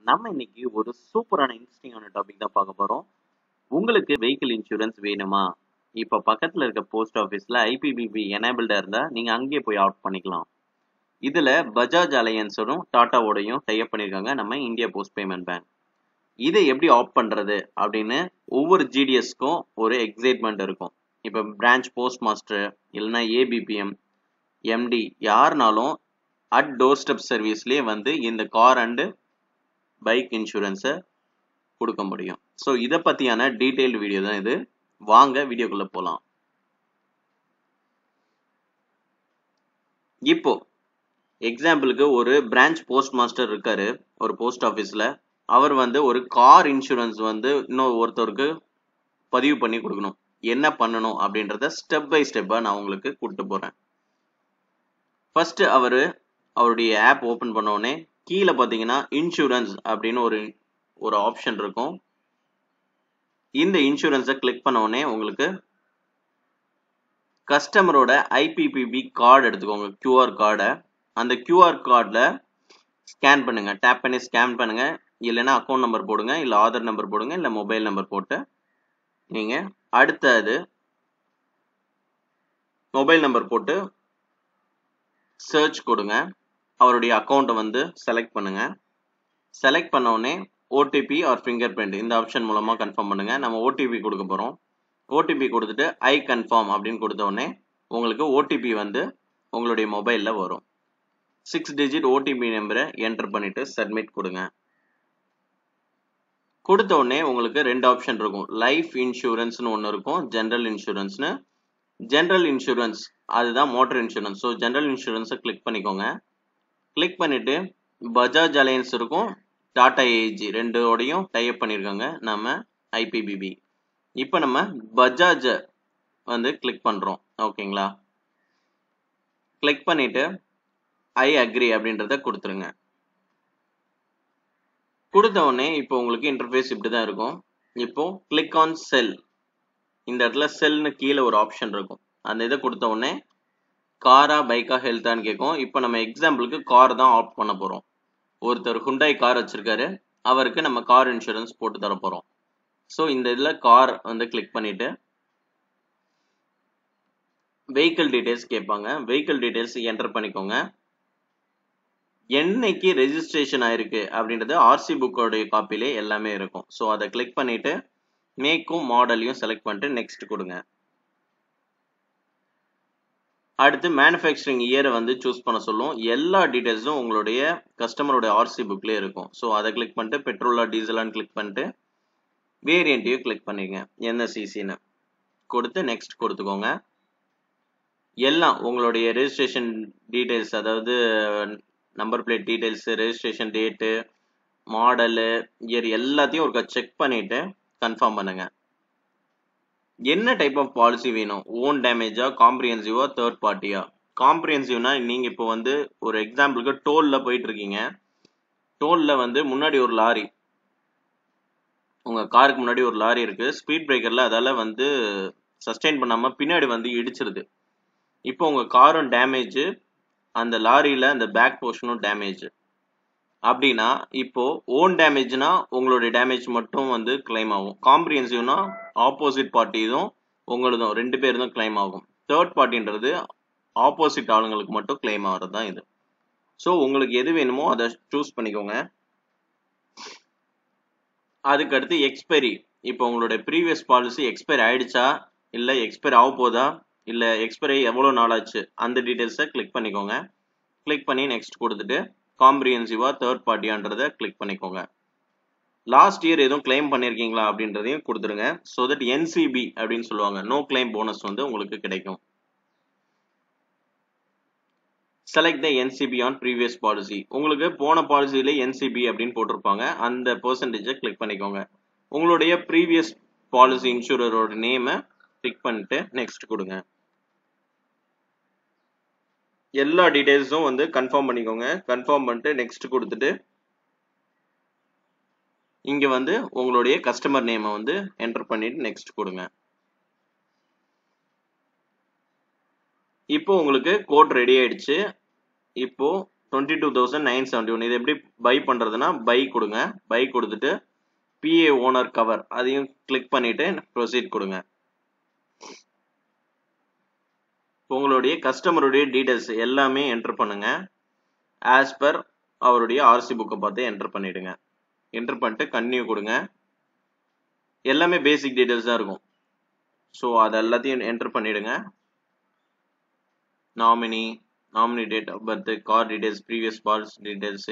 நம்ம இன்னைக்கு ஒரு சூப்பரான இன்ட்ரெஸ்டிங்கான டாபிக் தான் பார்க்க போறோம். உங்களுக்கு வெஹிக்கிள் இன்சூரன்ஸ் வேணுமா? இப்ப பக்கத்துல இருக்க போஸ்ட் ஆபீஸ்ல ஐபிபிபி எனேபிள்டா இருந்தா நீங்க அங்கேயே போய் ஆப்ட் பண்ணிக்கலாம். இதுல பஜாஜ் அலையன்ஸோடும் டாட்டாவோடையும் டைப் பண்ணிருக்காங்க நம்ம இந்தியா போஸ்ட் பேமெண்ட் பேங்க். இதை எப்படி ஆப்ட் பண்றது அப்படின்னு ஒவ்வொரு ஜிடிஎஸ்க்கும் ஒரு எக்ஸைட்மெண்ட் இருக்கும். இப்ப பிரான்ச் போஸ்ட் மாஸ்டர் இல்லைன்னா ஏபிபிஎம் எம்டி யாருனாலும் அட் டோர் ஸ்டெப் சர்வீஸ்லயே வந்து இந்த கார் அண்ட் பைக் இன்சூரன்ஸை கொடுக்க முடியும். ஸோ இதை பத்தியான டீடைல்டு வீடியோ தான் இது. வாங்க வீடியோக்குள்ள போலாம். இப்போ எக்ஸாம்பிளுக்கு ஒரு பிரான்ச் போஸ்ட் மாஸ்டர் இருக்காரு ஒரு போஸ்ட் ஆஃபீஸ்ல. அவர் வந்து ஒரு கார் இன்சூரன்ஸ் வந்து இன்னொரு ஒருத்தருக்கு பதிவு பண்ணி கொடுக்கணும். என்ன பண்ணணும் அப்படின்றத ஸ்டெப் பை ஸ்டெப்பா நான் உங்களுக்கு கூப்பிட்டு போறேன். ஃபர்ஸ்ட் அவருடைய ஆப் ஓபன் பண்ண உடனே கீழே பார்த்தீங்கன்னா இன்சூரன்ஸ் அப்படின்னு ஒரு ஆப்ஷன் இருக்கும். இந்த இன்சூரன்ஸை கிளிக் பண்ண உடனே உங்களுக்கு கஸ்டமரோட ஐபிபிபி கார்டு எடுத்துக்கோங்க, கியூஆர் கார்டை. அந்த கியூஆர் கார்டில் ஸ்கேன் பண்ணுங்க, டேப் பண்ணி ஸ்கேன் பண்ணுங்க. இல்லைன்னா அக்கௌண்ட் நம்பர் போடுங்க, இல்லை ஆதார் நம்பர் போடுங்க, இல்லை மொபைல் நம்பர் போட்டு நீங்கள் அடுத்தது மொபைல் நம்பர் போட்டு சர்ச் கொடுங்க. அவருடைய அக்கௌண்ட்டை வந்து செலக்ட் பண்ணுங்க. செலக்ட் பண்ண உடனே ஓடிபி ஆர் ஃபிங்கர் பிரிண்ட் இந்த ஆப்ஷன் மூலமாக கன்ஃபார்ம் பண்ணுங்க. நம்ம ஓடிபி கொடுக்க போகிறோம். ஓடிபி கொடுத்துட்டு ஐ கன்ஃபார்ம் அப்படின்னு கொடுத்த உடனே உங்களுக்கு ஓடிபி வந்து உங்களுடைய மொபைலில் வரும். 6 டிஜிட் ஓடிபி நம்பரை என்டர் பண்ணிட்டு சப்மிட் கொடுங்க. கொடுத்த உடனே உங்களுக்கு ரெண்டு ஆப்ஷன் இருக்கும். லைஃப் இன்சூரன்ஸ்னு ஒன்று இருக்கும், ஜென்ரல் இன்சூரன்ஸ்னு. ஜென்ரல் இன்சூரன்ஸ் அதுதான் மோட்டர் இன்சூரன்ஸ். ஸோ ஜென்ரல் இன்சூரன்ஸை கிளிக் பண்ணிக்கோங்க. கிளிக் பண்ணிட்டு பஜாஜ் அலையன்ஸ் இருக்கும், டாடா ஏஜி ரெண்டோடையும் டைப் பண்ணியிருக்காங்க நம்ம ஐபிபிபி. இப்போ நம்ம பஜாஜை வந்து கிளிக் பண்ணுறோம். ஓகேங்களா? கிளிக் பண்ணிட்டு ஐ அக்ரி அப்படின்றத கொடுத்துருங்க. கொடுத்த உடனே இப்போ உங்களுக்கு இன்டர்ஃபேஸ் இப்படி தான் இருக்கும். இப்போ கிளிக் ஆன் செல், இந்த இடத்துல செல்னு கீழே ஒரு ஆப்ஷன் இருக்கும். அந்த இதை கொடுத்த உடனே காரா பைக்கா ஹெல்த்தான்னு கேட்கும். இப்போ நம்ம எக்ஸாம்பிளுக்கு கார் தான் ஆப்ட் பண்ண போகிறோம். ஒருத்தர் ஹுண்டாய் கார் வச்சிருக்காரு, அவருக்கு நம்ம கார் இன்சூரன்ஸ் போட்டு தர போகிறோம். ஸோ இந்த இதில் கார் வந்து கிளிக் பண்ணிட்டு வெஹிக்கிள் டீடைல்ஸ் கேட்பாங்க. வெஹிக்கிள் டீடைல்ஸ் என்டர் பண்ணிக்கோங்க. என்னைக்கு ரெஜிஸ்ட்ரேஷன் ஆயிருக்கு அப்படின்றது ஆர்சி புக்கோடைய காப்பிலே எல்லாமே இருக்கும். ஸோ அதை கிளிக் பண்ணிட்டு மேக்கும் மாடலையும் செலக்ட் பண்ணிட்டு நெக்ஸ்ட் கொடுங்க. அடுத்து மேனுஃபேக்சரிங் இயரை வந்து சூஸ் பண்ண சொல்லும். எல்லா டீடைல்ஸும் உங்களுடைய கஸ்டமரோட ஆர்சி புக்லேயே இருக்கும். ஸோ அதை கிளிக் பண்ணிட்டு பெட்ரோலா டீசலான்னு கிளிக் பண்ணிட்டு வேரியண்ட்டையும் கிளிக் பண்ணிங்க, என்ன சிசின்னு கொடுத்து நெக்ஸ்ட் கொடுத்துக்கோங்க. எல்லாம் உங்களுடைய ரெஜிஸ்ட்ரேஷன் டீடைல்ஸ், அதாவது number plate details, registration date, model, year எல்லாத்தையும் ஒரு செக் பண்ணிட்டு கன்ஃபார்ம் பண்ணுங்க. என்ன டைப் ஆஃப் பாலிசி வேணும்? ஓன் டேமேஜா, காம்ப்ரிஹென்சிவா, தேர்ட் பார்ட்டியா? காம்ப்ரிஹென்சிவ்னா நீங்க இப்போ வந்து ஒரு எக்ஸாம்பிளுக்கு டோல்ல போயிட்டு இருக்கீங்க. டோல்ல வந்து முன்னாடி ஒரு லாரி, உங்க காருக்கு முன்னாடி ஒரு லாரி இருக்கு. ஸ்பீட் பிரேக்கர்ல அதால வந்து சஸ்டெயின் பண்ணாம பின்னாடி வந்து இடிச்சிருது. இப்போ உங்க காரும் டேமேஜ், அந்த லாரியில அந்த பேக் போர்ஷனும் டேமேஜ். அப்படின்னா இப்போ ஓன் டேமேஜ்னா உங்களுடைய டேமேஜ் மட்டும் வந்து கிளைம் ஆகும். காம்ப்ரிஹென்சிவ்னா ஆப்போசிட் பார்ட்டியும் உங்களதும் ரெண்டு பேரும் கிளைம் ஆகும். தேர்ட் பார்ட்டின்றது ஆப்போசிட் ஆளுங்களுக்கு மட்டும் கிளைம் ஆகிறது தான் இது. ஸோ உங்களுக்கு எது வேணுமோ அதை சூஸ் பண்ணிக்கோங்க. அதுக்கடுத்து எக்ஸ்பைரி. இப்போ உங்களுடைய ப்ரீவியஸ் பாலிசி எக்ஸ்பைர் ஆயிடுச்சா, இல்லை எக்ஸ்பைர் ஆக போதா, இல்லை எக்ஸ்பைரி எவ்வளோ நாள் ஆச்சு, அந்த டீட்டெயில்ஸை கிளிக் பண்ணிக்கோங்க. கிளிக் பண்ணி நெக்ஸ்ட் கொடுத்துட்டு காம்ப்ரிஹென்சிவா தேர்ட் பார்ட்டியான்றதை கிளிக் பண்ணிக்கோங்க. லாஸ்ட் இயர் எதுவும் கிளைம் பண்ணியிருக்கீங்களா அப்படின்றதையும் கொடுத்துருங்க. ஸோ தட் என்சிபி அப்படின்னு சொல்லுவாங்க, நோ கிளைம் போனஸ் வந்து உங்களுக்கு கிடைக்கும். Select the NCB on previous policy. உங்களுக்கு போன பாலிசியில என்சிபி அப்படின்னு போட்டிருப்பாங்க, அந்த பெர்சன்டேஜை கிளிக் பண்ணிக்கோங்க. உங்களுடைய ப்ரீவியஸ் பாலிசி இன்சூரரோட நேமை கிளிக் பண்ணிட்டு நெக்ஸ்ட் கொடுங்க. எல்லா டீடைல்ஸும் வந்து கன்ஃபார்ம் பண்ணிக்கோங்க. கன்ஃபார்ம் பண்ணிட்டு நெக்ஸ்ட் கொடுத்துட்டு இங்க வந்து உங்களுடைய கஸ்டமர் நேமை வந்து என்டர் பண்ணிட்டு நெக்ஸ்ட் கொடுங்க. இப்போ உங்களுக்கு கோட் ரெடி ஆயிடுச்சு. இப்போ 22,971. இது எப்படி பை பண்றதுன்னா பை கொடுங்க. பை கொடுத்துட்டு PA ஓனர் கவர் அதையும் கிளிக் பண்ணிட்டு ப்ரொசீட் கொடுங்க. உங்களுடைய கஸ்டமருடைய டீடைல்ஸ் எல்லாமே என்டர் பண்ணுங்க. ஆஸ் பர் அவருடைய RC புக்கை பார்த்து என்டர் பண்ணிடுங்க. என்டர் பண்ணிட்டு கன்டினியூ கொடுங்க. எல்லாமே பேசிக் டீடைல்ஸ் தான் இருக்கும். ஸோ அது எல்லாத்தையும் என்டர் பண்ணிடுங்க. Nominee date of birth, car details, previous பால்ஸ் details,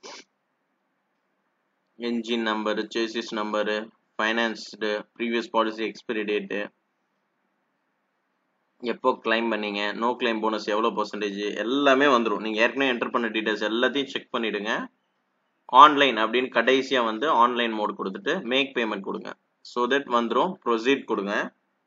engine number, chassis number, financed, previous policy expiry date, எப்போ கிளைம் பண்ணீங்க, நோ கிளைம் போனஸ் எவ்வளோ பர்சன்டேஜ் எல்லாமே வந்துடும். நீங்கள் ஏற்கனவே என்டர் பண்ண டீடைல்ஸ் எல்லாத்தையும் செக் பண்ணிவிடுங்க. ஆன்லைன் அப்படின்னு கடைசியாக வந்து ஆன்லைன் மோட் கொடுத்துட்டு மேக் பேமெண்ட் கொடுங்க. ஸோ தட் வந்துடும். ப்ரொசீட் கொடுங்க.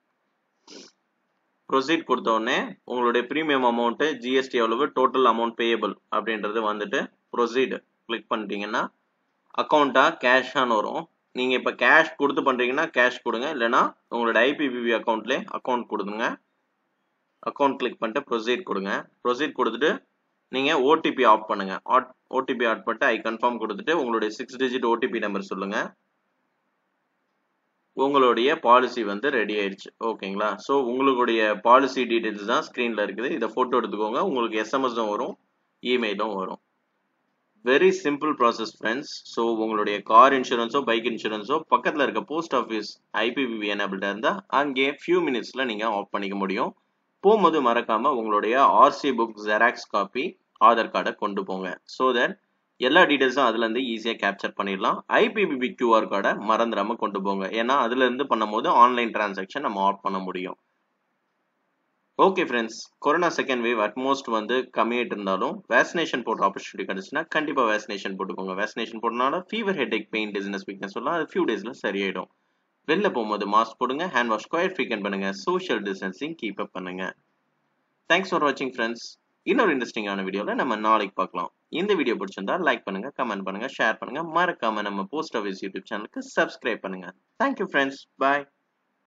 ப்ரொசீட் கொடுத்த உடனே உங்களுடைய ப்ரீமியம் அமௌண்ட்டு, ஜிஎஸ்டி எவ்வளவு, டோட்டல் அமௌண்ட் பேயபிள் அப்படின்றது வந்துட்டு ப்ரொசீட் கிளிக் பண்ணிட்டீங்கன்னா அக்கௌண்ட்டா கேஷான்னு வரும். நீங்கள் இப்போ கேஷ் கொடுத்து பண்ணுறீங்கன்னா கேஷ் கொடுங்க. இல்லைனா உங்களோட IPPB அக்கௌண்ட்லேயே அக்கௌண்ட் கொடுங்க. அக்கௌண்ட் கிளிக் பண்ணிட்டு ப்ரொசீட் கொடுங்க. ப்ரொசீட் கொடுத்துட்டு நீங்கள் OTP ஆஃப் பண்ணுங்க. OTP ஆட் பண்ணிட்டு ஐ கன்ஃபார்ம் கொடுத்துட்டு உங்களுடைய 6 டிஜிட் OTP நம்பர் சொல்லுங்க. உங்களுடைய பாலிசி வந்து ரெடி ஆயிடுச்சு. ஓகேங்களா? ஸோ உங்களுடைய பாலிசி டீடைல்ஸ் தான் ஸ்க்ரீனில் இருக்குது. இதை ஃபோட்டோ எடுத்துக்கோங்க. உங்களுக்கு SMS-ம் வரும், இமெயிலும் வரும். Very simple process friends. So உங்களுடைய கார் இன்சூரன்ஸோ பைக் இன்சூரன்ஸோ பக்கத்தில் இருக்க போஸ்ட் ஆஃபீஸ் IPPB எனபிள்டாக இருந்தால் அங்கே ஃபியூ மினிட்ஸில் நீங்கள் ஆஃப் பண்ணிக்க முடியும். போகும்போது மறக்காமல் உங்களுடைய RC book, xerox copy, Aadhaar கார்டை கொண்டு போங்க. ஸோ தட் எல்லா டீடைல்ஸும் அதுலேருந்து ஈஸியாக கேப்சர் பண்ணிடலாம். IPPB QR கார்டை மறந்துடாமல் கொண்டு போங்க. ஏன்னா அதுலேருந்து பண்ணும்போது ஆன்லைன் டிரான்சாக்ஷன் நம்ம ஆஃப் பண்ண முடியும். Okay friends, corona second wave at most வந்து கம்மியாயிட்டு இருந்தாலும் வேக்சினேஷன் போடுற ஆப்பர்ச்சுனிட்டி கிடைச்சுன்னா கண்டிப்பாக வேக்சினேஷன் போட்டுக்கோங்க. வேக்சினேஷன் போட்டனால fever, headache, pain, dizziness, weakness சொல்லலாம். அது ஃபியூ டேஸில் சரியாயிடும். வெளில போகும்போது மாஸ்க் போடுங்க, ஹேண்ட் வாஷ் குவைட் ஃப்ரீக்வென்ட் பண்ணுங்க, சோஷியல் டிஸ்டன்சிங் கீப் அப் பண்ணுங்க. தேங்க்ஸ் ஃபார் வாட்சிங் ஃப்ரெண்ட்ஸ். இன்னொரு இன்ட்ரெஸ்டிங்கான வீடியோவில் நம்ம நாளைக்கு பார்க்கலாம். இந்த வீடியோ பிடிச்சிருந்தா லைக் பண்ணுங்க, கமெண்ட் பண்ணுங்க, ஷேர் பண்ணுங்க. மறக்காம நம்ம போஸ்ட் ஆஃபீஸ் யூடியூப் சேனலுக்கு சப்ஸ்கிரைப் பண்ணுங்க. Thank you friends. பாய்.